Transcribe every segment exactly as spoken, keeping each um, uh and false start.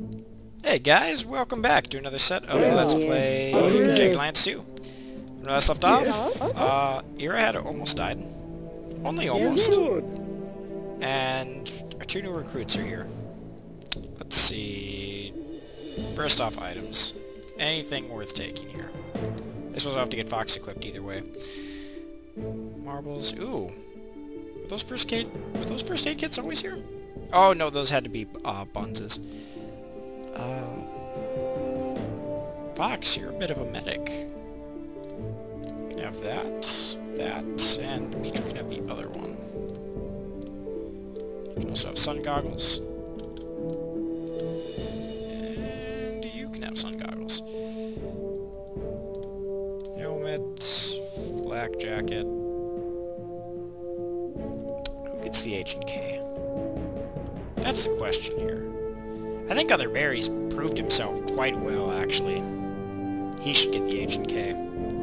Hey guys, welcome back to another set of Yes. Let's Play Okay. Jaggedlands two. When last left off, uh, Ira had almost died. Only almost. And our two new recruits are here. Let's see... First off, items. Anything worth taking here. This was off to get Fox equipped either way. Marbles. Ooh. Were those first aid, were those first aid kits always here? Oh no, those had to be uh, Bunses. Uh, Fox, you're a bit of a medic. You can have that, that, and Dimitri can have the other one. You can also have sun goggles. And you can have sun goggles. Helmet, flak jacket. Who gets the H and K? That's the question here. I think Other Berry's proved himself quite well, actually. He should get the H and K.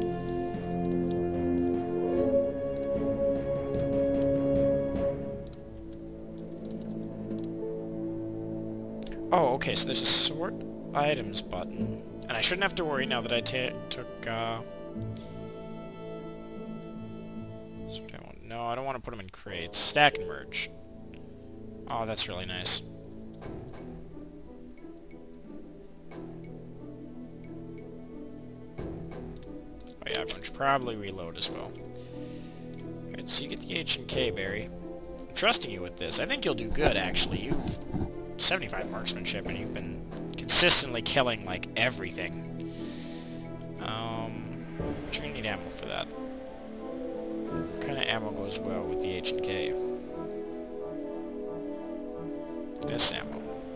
Oh, okay, so there's a sort items button. And I shouldn't have to worry now that I ta took, uh... sort I won't- no, I don't want to put them in crates. Stack and merge. Oh, that's really nice. Oh yeah, everyone should probably reload as well. Alright, so you get the H and K, Barry. I'm trusting you with this. I think you'll do good, actually. You've seventy-five marksmanship, and you've been consistently killing, like, everything. Um, but you're gonna need ammo for that. What kind of ammo goes well with the H and K? This ammo.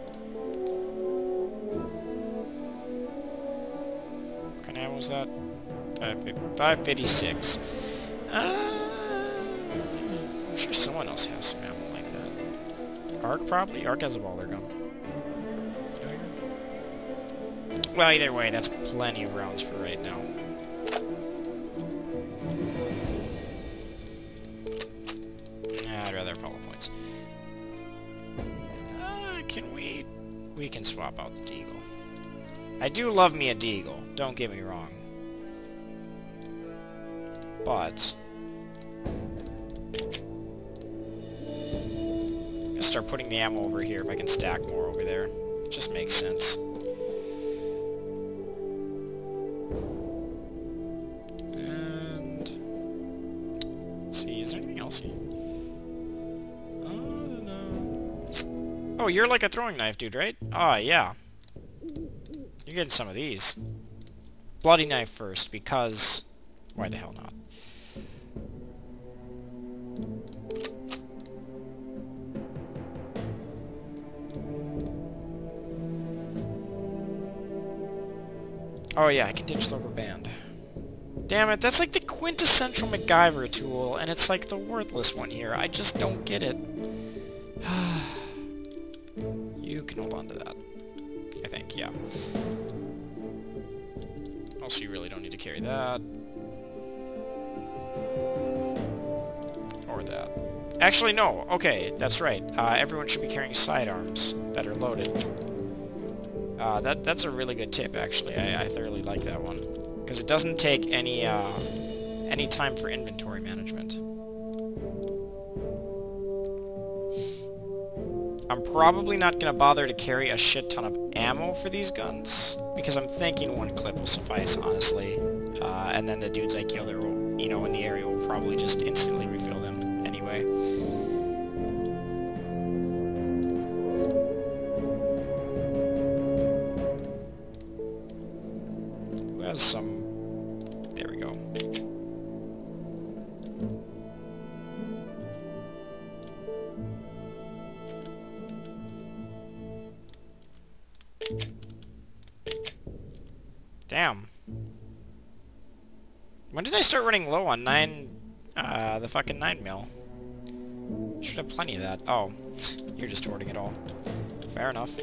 What kind of ammo is that? five fifty-six. Uh, I'm sure someone else has some ammo like that. Arc, probably? Arc has a baller gun. Well, either way, that's plenty of rounds for right now. Nah, I'd rather have hollow points. Uh, can we... We can swap out the Deagle. I do love me a Deagle, don't get me wrong. But... I'm gonna start putting the ammo over here if I can stack more over there. It just makes sense. And... Let's see, is there anything else here? I don't know. Oh, you're like a throwing knife dude, right? Ah, yeah. You're getting some of these. Bloody knife first, because... Why the hell not? Oh yeah, I can ditch the rubber band. Damn it, that's like the quintessential MacGyver tool, and it's like the worthless one here. I just don't get it. You can hold on to that. I think, yeah. Also, you really don't need to carry that. Or that. Actually, no. Okay, that's right. Uh, everyone should be carrying sidearms that are loaded. Uh, that that's a really good tip, actually. I, I thoroughly like that one. Because it doesn't take any, uh, any time for inventory management. I'm probably not going to bother to carry a shit ton of ammo for these guns, because I'm thinking one clip will suffice, honestly. Uh, and then the dudes I kill, there will, you know, in the area will probably just instantly refill them anyway. Who has some... There we go. Damn. When did I start running low on nine, uh, the fucking nine mil? Should have plenty of that. Oh, you're just hoarding it all. Fair enough.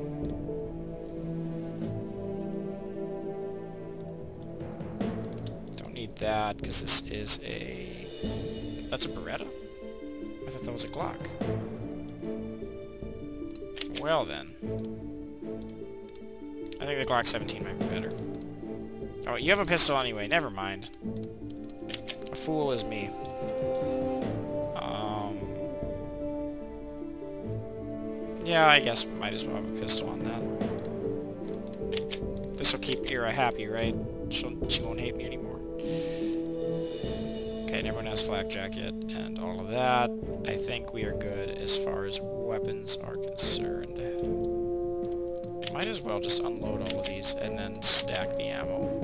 Don't need that, because this is a... That's a Beretta? I thought that was a Glock. Well then. I think the Glock seventeen might be better. Oh, you have a pistol anyway. Never mind. A fool is me. Um... Yeah, I guess might as well have a pistol on that. This'll keep Ira happy, right? She'll, she won't hate me anymore. Okay, and everyone has flak jacket and all of that. I think we are good as far as weapons are concerned. Might as well just unload all of these and then stack the ammo.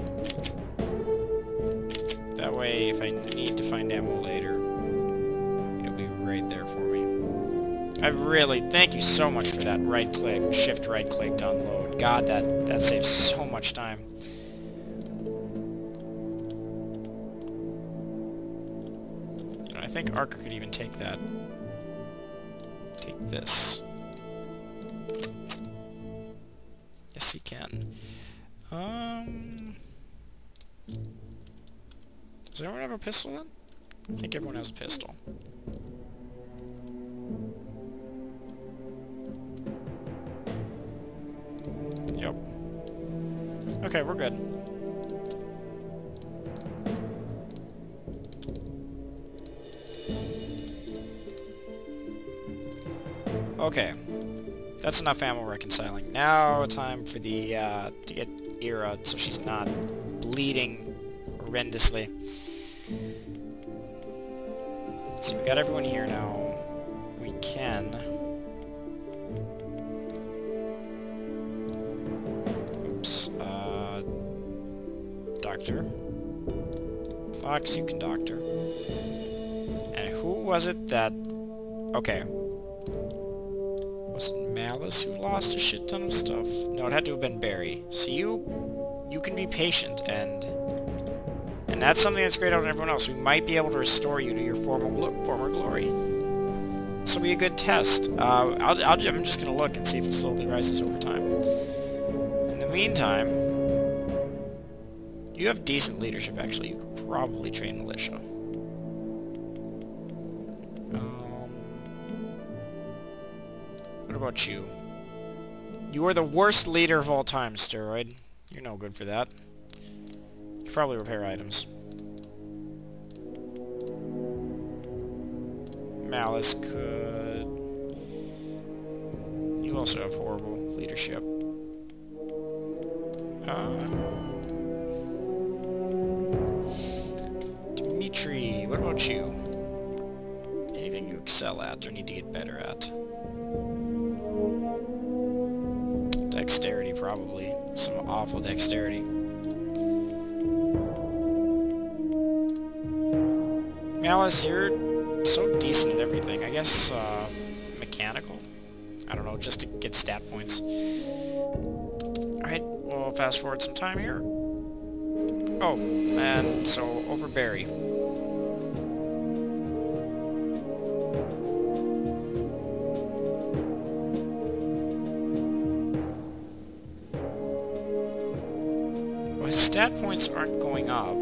That way, if I need to find ammo later, it'll be right there for me. I really, thank you so much for that right-click, shift right-click to unload. God, that, that saves so much time. You know, I think Ark could even take that. Take this. Yes, he can. Um... Does everyone have a pistol then? I think everyone has a pistol. Yep. Okay, we're good. Okay. That's enough ammo reconciling. Now time for the, uh, to get Ira so she's not bleeding horrendously. So we got everyone here now. We can... Oops. Uh... Doctor. Fox, you can doctor. And who was it that... Okay. Was it Malice who lost a shit ton of stuff? No, it had to have been Barry. So you... You can be patient, and... And that's something that's great out of everyone else. We might be able to restore you to your former, former glory. This will be a good test. Uh, I'll, I'll, I'm just going to look and see if it slowly rises over time. In the meantime, you have decent leadership, actually. You could probably train militia. Um, what about you? You are the worst leader of all time, Steroid. You're no good for that. You could probably repair items. Malice could... You also have horrible leadership. Uh... Dimitri, what about you? Anything you excel at or need to get better at? Dexterity, probably. Some awful dexterity. Malice, you're so decent at everything. I guess, uh, mechanical? I don't know, just to get stat points. Alright, we'll fast forward some time here. Oh, and so, over Barry. Well, his stat points aren't going up.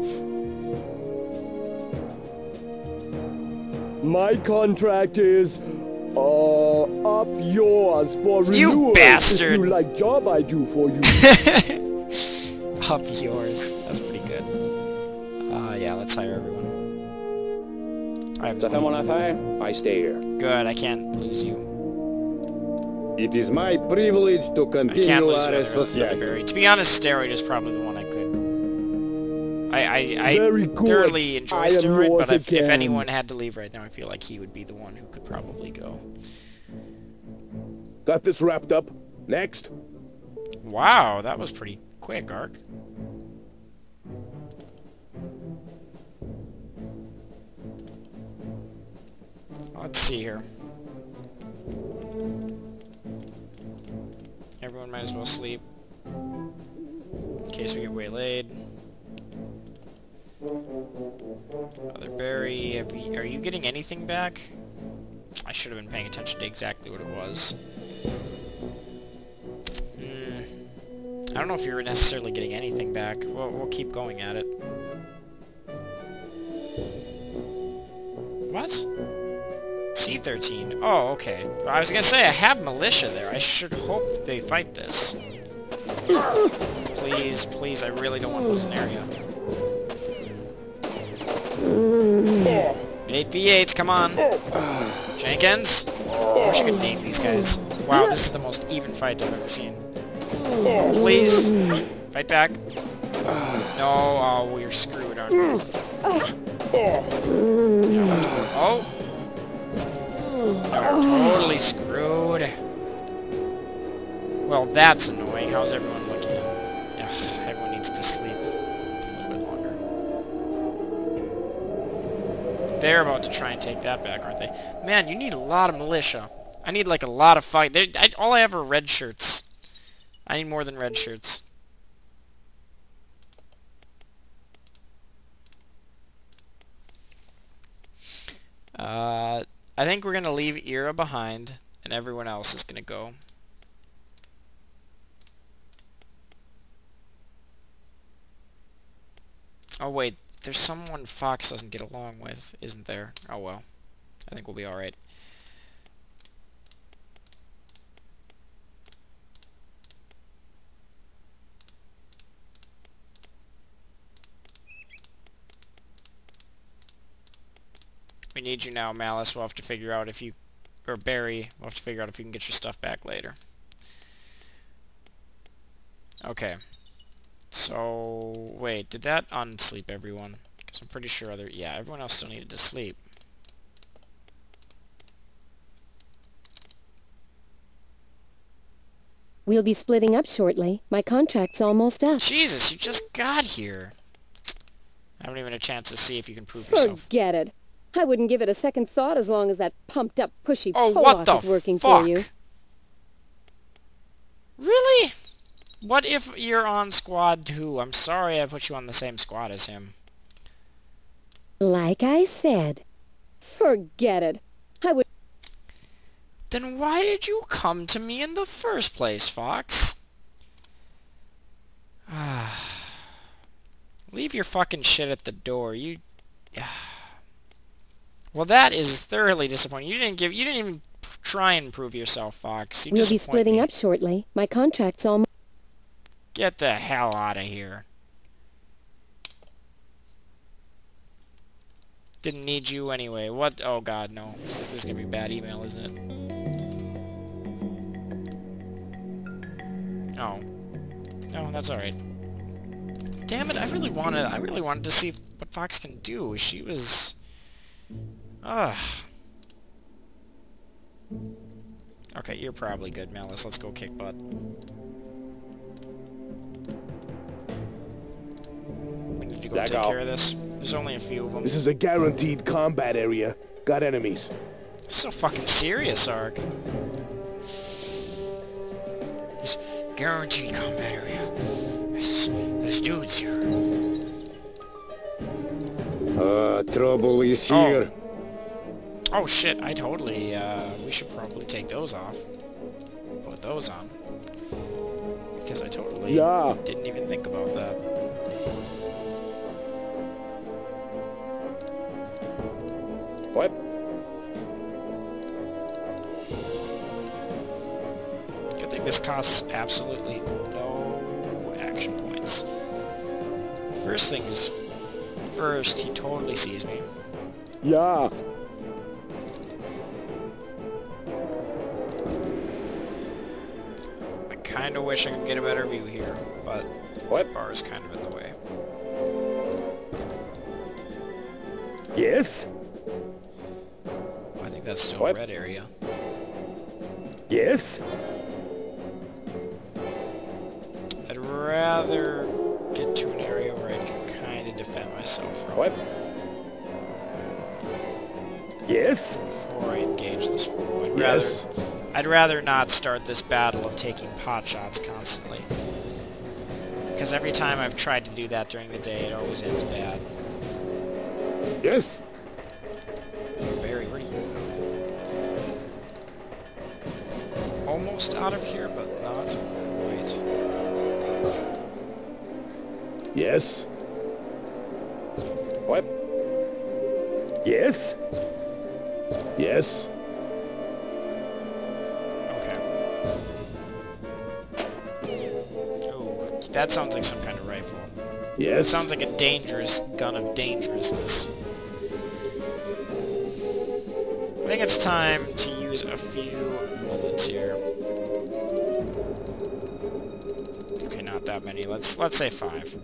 My contract is, uh, up yours for renewal. You bastard! If you like job I do for you. Up yours. That's pretty good. Uh, yeah, let's hire everyone. I have no affair, I stay here. Good, I can't lose you. It is my privilege to I can't continue lose our another association. Barry. To be honest, Steroid is probably the one I could... I, I, I Very good. thoroughly enjoy I am Steroid, yours but if, if again. anyone had to leave right now, I feel like he would be the one who could probably go. Got this wrapped up. Next. Wow, that was pretty quick, Ark. Let's see here. Everyone might as well sleep. In case we get waylaid. Other Barry, have you, are you getting anything back? I should have been paying attention to exactly what it was. Hmm. I don't know if you're necessarily getting anything back. Well, we'll keep going at it. What? C thirteen. Oh, okay. I was gonna say, I have militia there. I should hope that they fight this. Please, please, I really don't want to lose an area. eight v eight, come on. Jenkins? I wish I could name these guys. Wow, this is the most even fight I've ever seen. Please, fight back. No, oh, we're screwed, aren't we? Oh! No, we're totally screwed. Well, that's annoying. How's everyone looking? Ugh, everyone needs to sleep a little bit longer. They're about to try and take that back, aren't they? Man, you need a lot of militia. I need, like, a lot of fight. They, I, all I have are red shirts. I need more than red shirts. Uh, I think we're going to leave Era behind, and everyone else is going to go. Oh wait, there's someone Fox doesn't get along with, isn't there? Oh well. I think we'll be alright. We need you now, Malice. We'll have to figure out if you... Or Barry, we'll have to figure out if you can get your stuff back later. Okay. So... Wait, did that unsleep everyone? Because I'm pretty sure other... Yeah, everyone else still needed to sleep. We'll be splitting up shortly. My contract's almost up. Jesus, you just got here. I haven't even a chance to see if you can prove yourself. Forget it. I wouldn't give it a second thought as long as that pumped-up, pushy oh, what the is working fuck? for you. Really? What if you're on squad two? I'm sorry I put you on the same squad as him. Like I said, forget it. I would... Then why did you come to me in the first place, Fox? Leave your fucking shit at the door. You... Well, that is thoroughly disappointing. You didn't give... You didn't even try and prove yourself, Fox. You we'll be splitting me. up shortly. My contract's almost... Get the hell out of here. Didn't need you anyway. What? Oh god, no. This is gonna be a bad email, isn't it? Oh. No, that's alright. Damn it, I really wanted I really wanted to see what Fox can do. She was... Ugh. Okay, you're probably good, Malice. Let's go kick butt. We need to go Back take off. care of this. There's only a few of them. This is a guaranteed combat area. Got enemies. So fucking serious, Ark. This guaranteed combat area. This, this dude's here. Uh, trouble is Oh. here. Oh shit, I totally, uh, we should probably take those off. Put those on. Because I totally Yeah. didn't even think about that. What? Good thing this costs absolutely no action points. First things first, he totally sees me. Yeah. I kinda wish I could get a better view here, but What? the bar is kind of in the way. Yes. I think that's still What? a red area. Yes. I'd rather get to an area where I can kind of defend myself from What? Yes. before I engage this fool. I'd Yes. rather, I'd rather not start this battle of taking pot shots constantly. Because every time I've tried to do that during the day, it always ends bad. Yes. Barry, where do you go? Almost out of here, but not quite. Yes. What? Yes. Yes. Okay. that sounds like some kind of rifle. It Yes. sounds like a dangerous gun of dangerousness. I think it's time to use a few bullets here. Okay, not that many. Let's let's say five.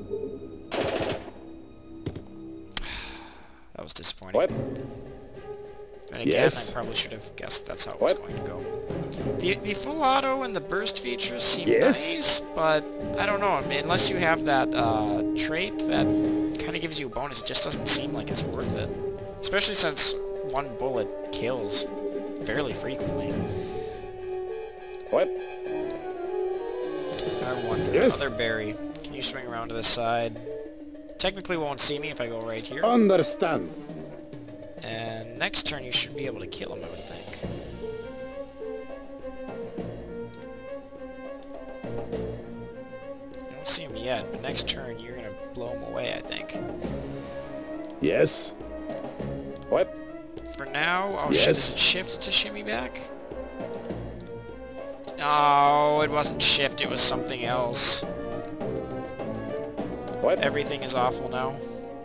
That was disappointing. What? And again, Yes. I probably should have guessed that's how it What? was going to go. The, the full auto and the burst features seem Yes. nice, but I don't know. I mean, unless you have that uh, trait that kind of gives you a bonus, it just doesn't seem like it's worth it. Especially since one bullet kills fairly frequently. What? I wonder. Yes. Other berry. Can you swing around to the side? Technically won't see me if I go right here. Understand. And next turn you should be able to kill him, I would think. I don't see him yet, but next turn you're gonna blow him away, I think. Yes. What? For now, oh Yes. shit, is it shift to shimmy back? No, it wasn't shift, it was something else. What? Everything is awful now.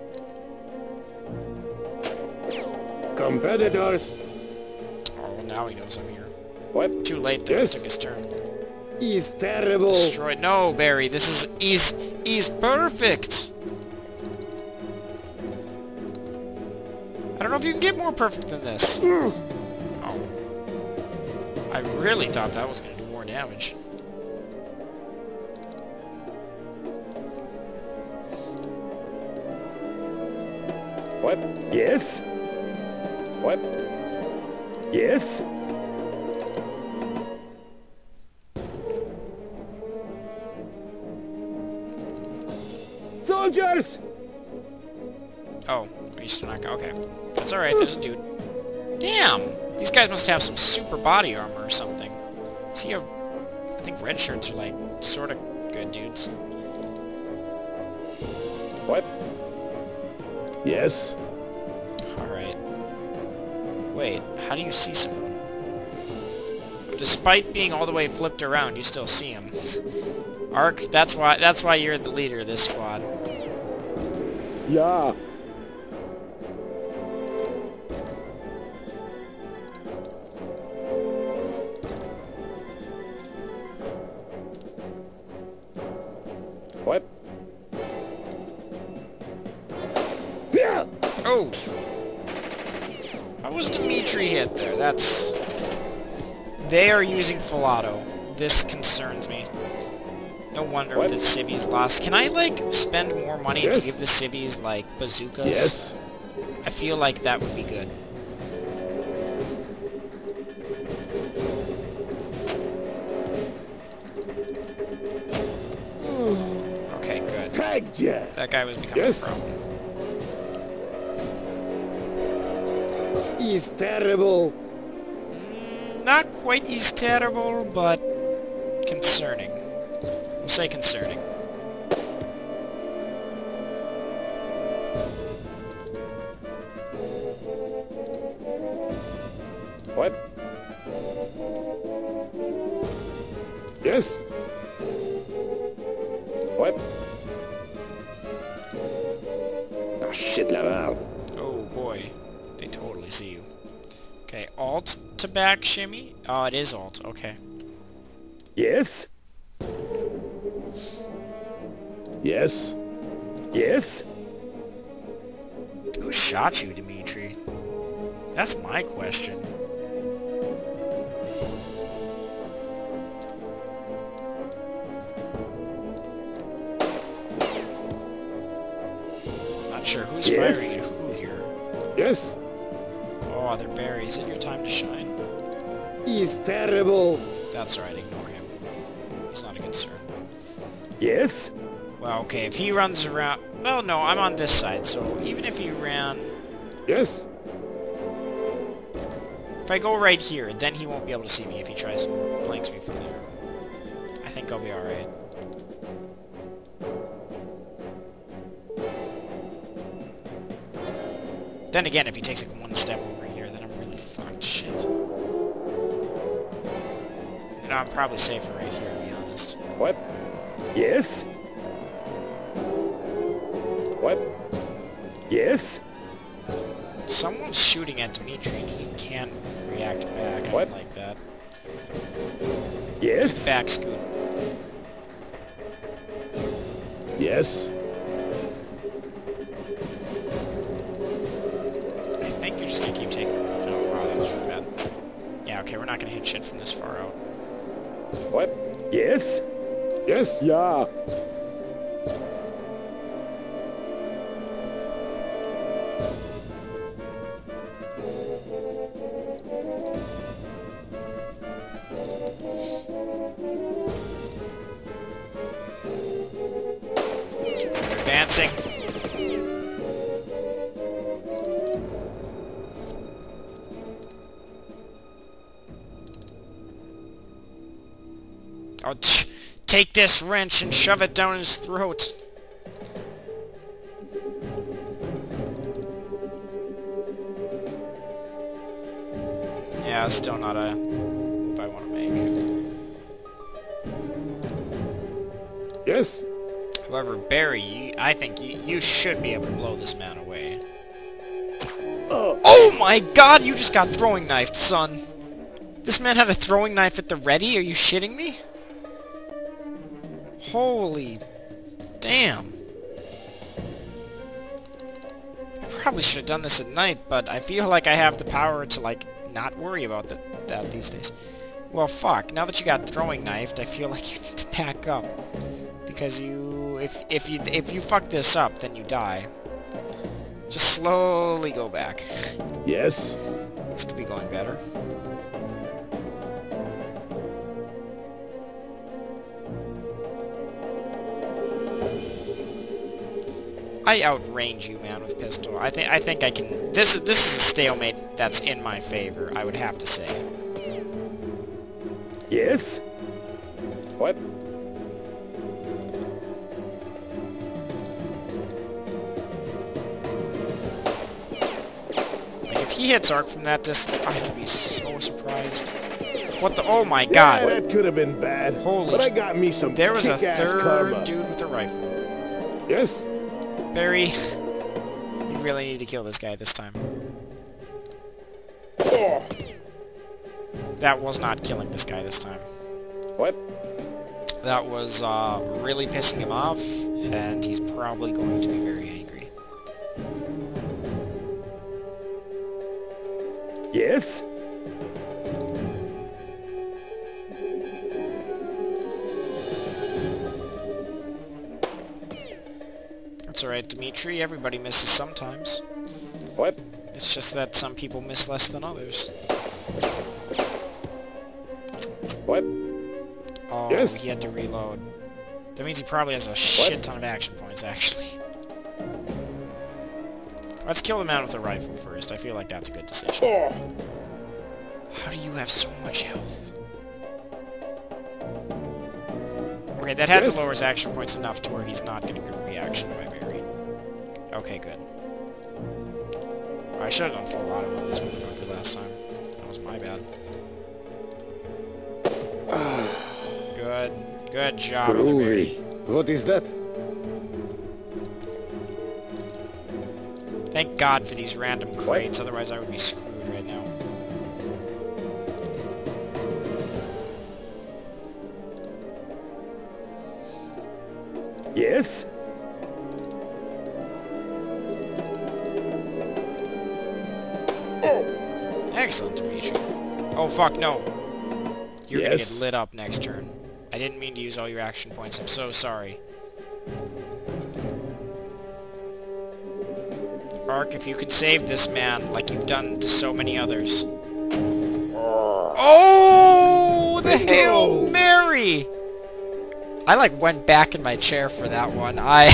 Competitors. Oh, now he knows I'm here. What? Too late there, Yes. he took his turn. Is terrible. Destroy. No, Barry, this is... He's... He's perfect! I don't know if you can get more perfect than this. Oh. I really thought that was going to do more damage. What? Yes. What? Yes. Soldiers! Oh, are you still not... Okay. That's alright, there's a dude. Damn! These guys must have some super body armor or something. See, I think red shirts are, like, sort of good dudes. What? Yes. Alright. Wait, how do you see someone? Despite being all the way flipped around, you still see him. Ark, that's why that's why you're the leader of this squad. Ja. What? Yeah. Oh! How was Dimitri hit there? That's... They are using full auto. This concerns me. No wonder What? the civvies lost. Can I, like, spend more money Yes. to give the civvies, like, bazookas? Yes. I feel like that would be good. Okay, good. Tagged ya. That guy was becoming Yes. a problem. Is terrible. Mm, not quite as terrible, but concerning. We'll say concerning. What? Yes. What? Oh shit, Laval. Oh boy, they totally see you. Okay, alt to back shimmy? Oh, it is alt, okay. Yes. Yes. Yes. Who shot you, Dimitri? That's my question. Not sure who's Yes. firing at who here. Yes. Oh, they're berries. Is it your time to shine? Is terrible. That's alright, ignore him. It's not a concern. Yes. Well, okay, if he runs around... Well, no, I'm on this side, so even if he ran... Yes. If I go right here, then he won't be able to see me if he tries to flanks me from there. I think I'll be alright. Then again, if he takes like one step over here, then I'm really fucked. Shit. You know, I'm probably safer right here, to be honest. What? Yes? What? Yes? Someone's shooting at Dimitri and he can't react back. I What? don't like that. Yes? Back scoot. Yes? I think you're just gonna keep taking... Oh, wow, that was really bad. Yeah, okay, we're not gonna hit shit from this far out. What? Yes? Yes? Ja. Advancing. Oh, tch, take this wrench and shove it down his throat. Yeah, still not a move I want to make. Yes? However, Barry, you, I think you, you should be able to blow this man away. Oh my god, you just got throwing knifed, son! This man had a throwing knife at the ready? Are you shitting me? Holy damn. I probably should have done this at night, but I feel like I have the power to, like, not worry about that, that these days. Well, fuck. Now that you got throwing knifed, I feel like you need to back up. Because you... If, if you if you fuck this up, then you die. Just slowly go back. Yes? This could be going better. I outrange you, man, with pistol. I think I think I can. This this is a stalemate that's in my favor. I would have to say. Yes? What? Like if he hits arc from that distance, I would be so surprised. What the? Oh my Yeah, god! that could have been bad. Holy But I sh- got me some There was a kick-ass third karma. dude with a rifle. Yes? Barry, you really need to kill this guy this time. Oh. That was not killing this guy this time. What? That was uh, really pissing him off, and he's probably going to be very angry. Yes? That's alright, Dimitri. Everybody misses sometimes. What? It's just that some people miss less than others. What? Oh, Yes. he had to reload. That means he probably has a shit ton of action points, actually. Let's kill the man with the rifle first. I feel like that's a good decision. Oh. How do you have so much health? Okay, that had Yes. to lower his action points enough to where he's not getting a good reaction by Barry. Okay, good. I should have done full auto on this motherfucker last time. That was my bad. Good. Good job, Barry. What is that? Thank God for these random crates, otherwise I would be screwed right now. Yes? Excellent, Dimitri. Oh, fuck, no. You're Yes. gonna get lit up next turn. I didn't mean to use all your action points. I'm so sorry. Ark, if you could save this man like you've done to so many others. Oh, the Hail Mary! I, like, went back in my chair for that one. I...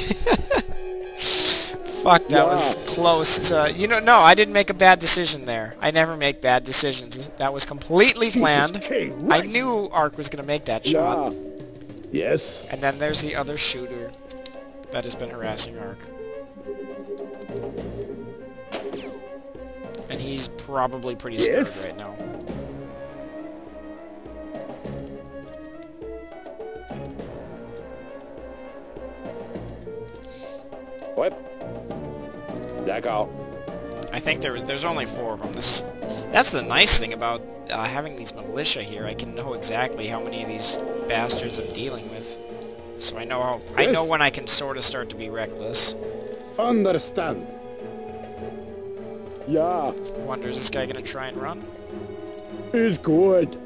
Fuck, that was close to... You know, no, I didn't make a bad decision there. I never make bad decisions. That was completely planned. I knew Ark was going to make that shot. Ja. Yes? And then there's the other shooter that has been harassing Ark. And he's probably pretty scared Yes? right now. What? Back out. I think there, there's only four of them. This, that's the nice thing about uh, having these militia here. I can know exactly how many of these bastards I'm dealing with. So I know how, I know Yes. when I can sort of start to be reckless. Understand. Yeah, I wonder, is this guy gonna try and run? is good.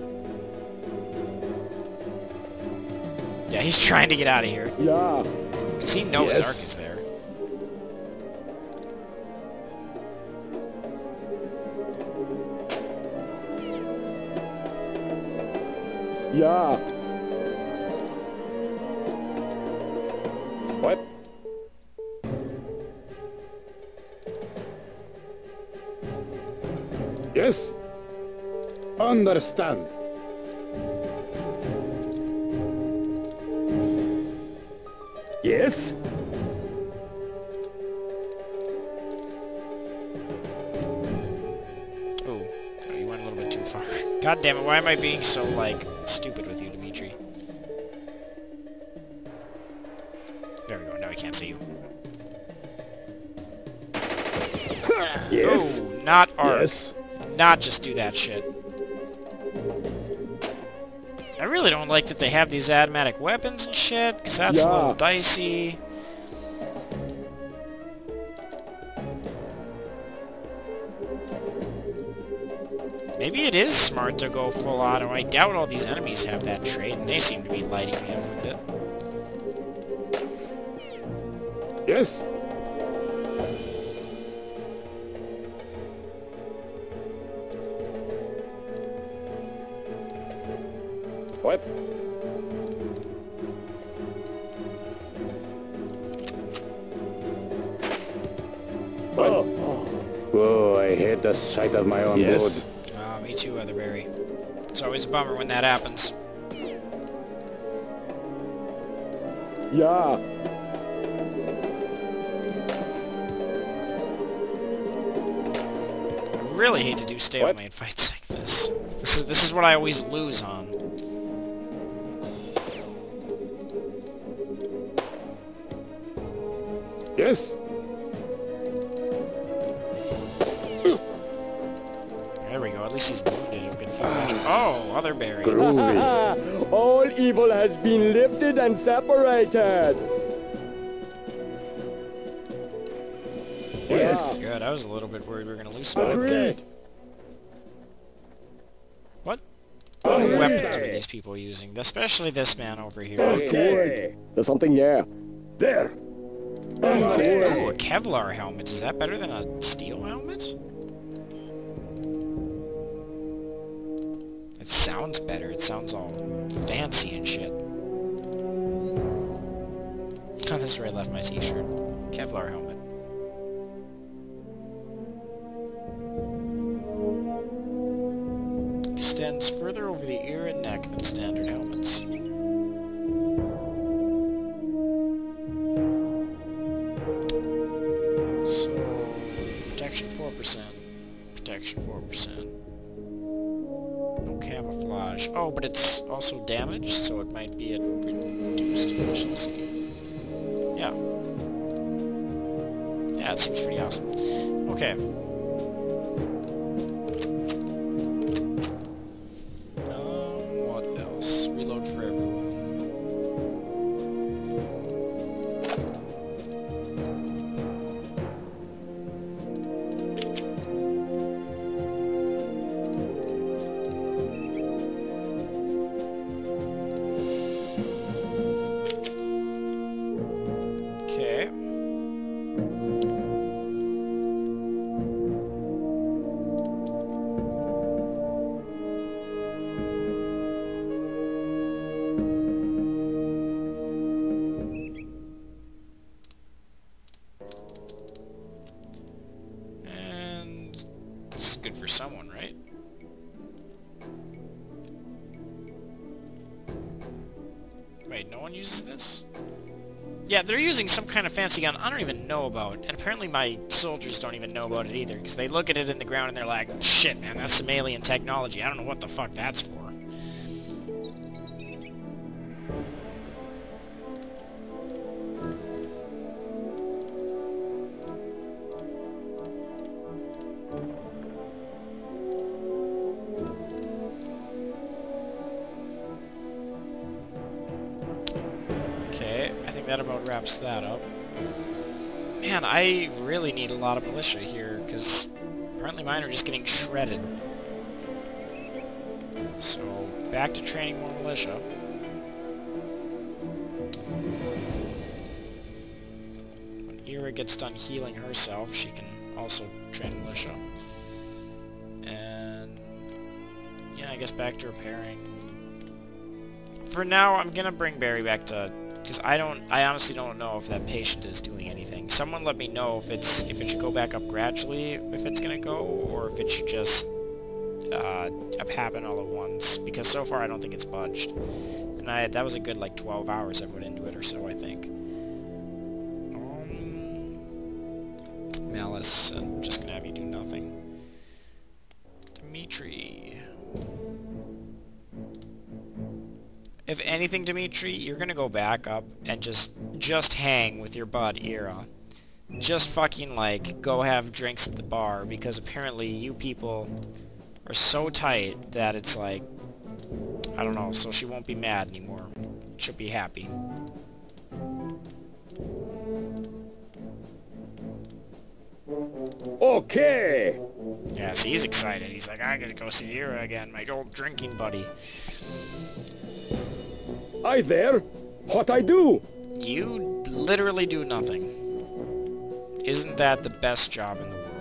Yeah, he's trying to get out of here. Yeah, Because he knows Yes. Ark is there. yeah, What? Yes. Understand. yes, Oh, oh, you went a little bit too far. God damn it, why am I being so, like, stupid with you, Dimitri? There we go, now I can't see you. yes, Oh, not Ark. yes. Not just do that shit. I really don't like that they have these automatic weapons and shit, because that's a Yeah. little dicey. Maybe it is smart to go full auto. I doubt all these enemies have that trait, and they seem to be lighting me up with it. Yes. What? Oh, Oh, I hate the sight of my own yes. blood. Ah, me too, Otherberry. It's always a bummer when that happens. Yeah, I really hate to do stalemate fights like this. This is this is what I always lose on. Yes. There we go. At least he's wounded of good fortune. Oh, Otherberry. Groovy. all evil has been lifted and separated. Yes. Good. I was a little bit worried we were gonna lose some. Agreed. What? What weapons were these people using? Especially this man over here. Good. There's something there. There. Oh, a Kevlar helmet. Is that better than a steel helmet? It sounds better. It sounds all fancy and shit. Oh, this is where I left my t-shirt. Kevlar helmet. Extends further over the ear and neck than standard helmets. So, protection four percent. Protection four percent. No camouflage. Oh, but it's also damaged, so it might be at reduced efficiency. Yeah. Yeah, it seems pretty awesome. Okay. Um, what else? Reload for everyone. Okay. And this is good for someone, right? Wait, no one uses this? Yeah, they're using some kind of fancy gun I don't even know about, and apparently my soldiers don't even know about it either, because they look at it in the ground and they're like, shit, man, that's some alien technology. I don't know what the fuck that's for. Okay, I think that about wraps that up. Man, I really need a lot of militia here, because apparently mine are just getting shredded. So, back to training more militia. When Ira gets done healing herself, she can also train militia. And yeah, I guess back to repairing. For now, I'm gonna bring Barry back to, because I don't, I honestly don't know if that patient is doing anything. Someone let me know if it's, if it should go back up gradually, if it's gonna go, or if it should just uh, happen all at once. Because so far, I don't think it's budged. And I, that was a good like twelve hours I put into it or so, I think. Um, Malice, I'm just gonna have you do nothing. Dimitri. If anything, Dimitri, you're gonna go back up and just just hang with your bud, Ira. Just fucking, like, go have drinks at the bar, because apparently you people are so tight that it's like, I don't know, so she won't be mad anymore. She'll be happy. Okay. Yes, he's excited. He's like, I gotta go see Ira again, my old drinking buddy. Hi there. What I do? You literally do nothing. Isn't that the best job in the world?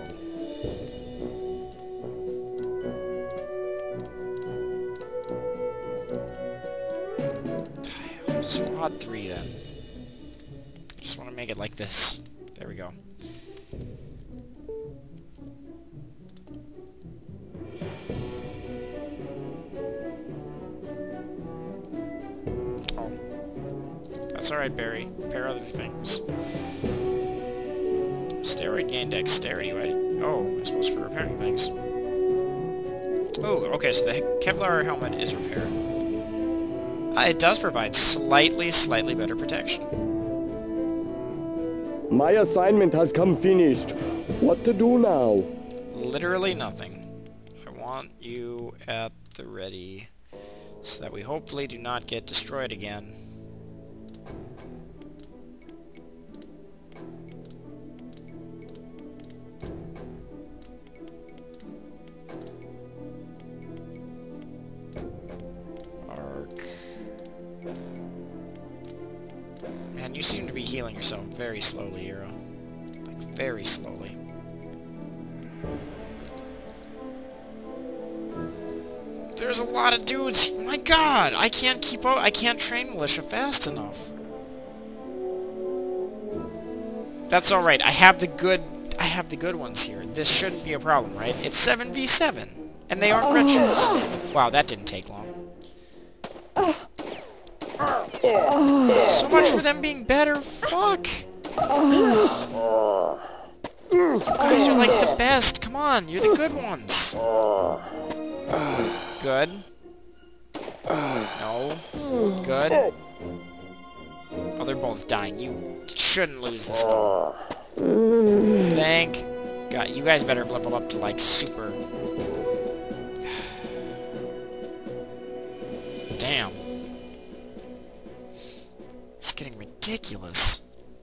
Squad three, then. Just want to make it like this. There we go. Oh. That's alright, Barry. Repair other things. Steroid gain dexterity, right? Oh, I suppose for repairing things. Oh, okay, so the Kevlar helmet is repaired. Uh, it does provide slightly, slightly better protection. My assignment has come finished. What to do now? Literally nothing. I want you at the ready, so that we hopefully do not get destroyed again. Man, you seem to be healing yourself very slowly, Ira. Like, very slowly. There's a lot of dudes. My god! I can't keep up. I can't train militia fast enough. That's alright. I have the good... I have the good ones here. This shouldn't be a problem, right? It's seven v seven. And they aren't wretches. Wow, that didn't take long. So much for them being better. Fuck. You guys are like the best. Come on, you're the good ones. Good. No. Good. Oh, they're both dying. You shouldn't lose this one. Thank God. You guys better level up to like super. Damn. It's getting ridiculous.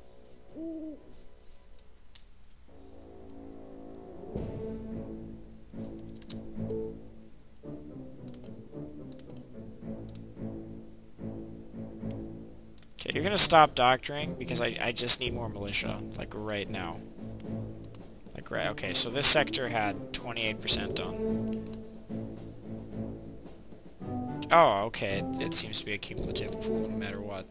Okay, you're gonna stop doctoring because I, I just need more militia, like right now. Like right, okay, so this sector had twenty-eight percent done. Oh, okay, it, it seems to be a cumulative pool no matter what.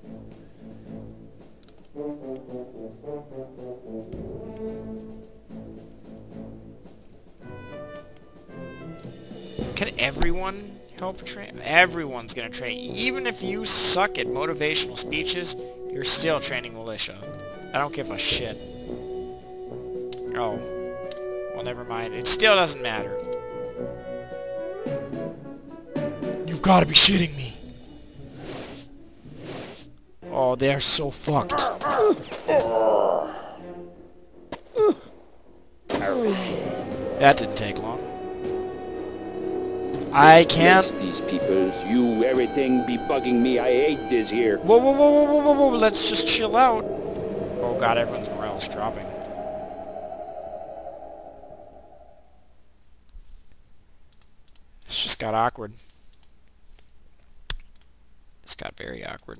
Can everyone help train? Everyone's gonna train. Even if you suck at motivational speeches, you're still training militia. I don't give a shit. Oh. Well, never mind. It still doesn't matter. You've gotta be shitting me. Oh, they're so fucked. That didn't take long. I can't... These people, you everything be bugging me. I hate this here. Whoa, whoa, whoa, whoa, whoa, whoa, whoa, let's just chill out. Oh god, everyone's morale's dropping. This just got awkward. This got very awkward.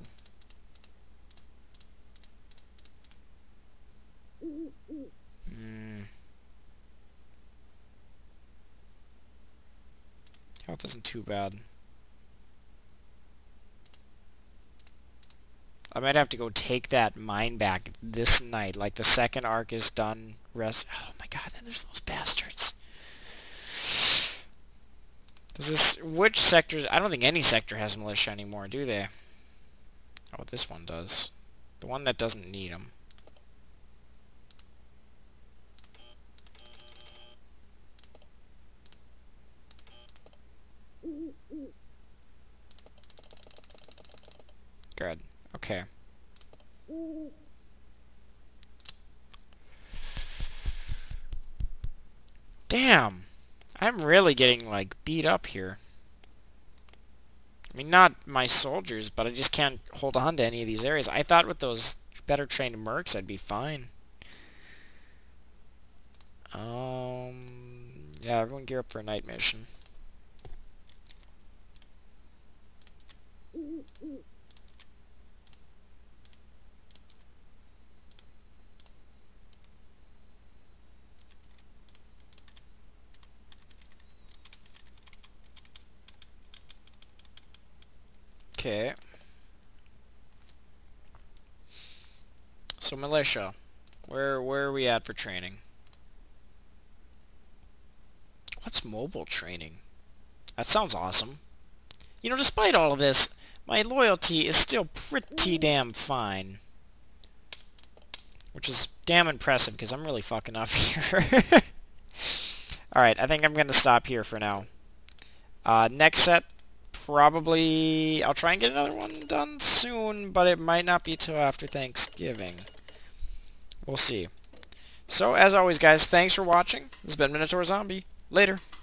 Hmm. Health isn't too bad. I might have to go take that mine back this night. Like, the second arc is done. Rest. Oh my god, then there's those bastards. Does this... Which sectors... I don't think any sector has militia anymore, do they? Oh, this one does. The one that doesn't need them. Good. Okay. Damn. I'm really getting, like, beat up here. I mean, not my soldiers, but I just can't hold on to any of these areas. I thought with those better trained mercs I'd be fine. Um, yeah, everyone gear up for a night mission. Okay. So militia, where where are we at for training? What's mobile training? That sounds awesome. You know, despite all of this, my loyalty is still pretty damn fine. Which is damn impressive, because I'm really fucking up here. Alright, I think I'm going to stop here for now. Uh, next set, probably... I'll try and get another one done soon, but it might not be till after Thanksgiving. We'll see. So, as always, guys, thanks for watching. This has been Minotaur Zombie. Later.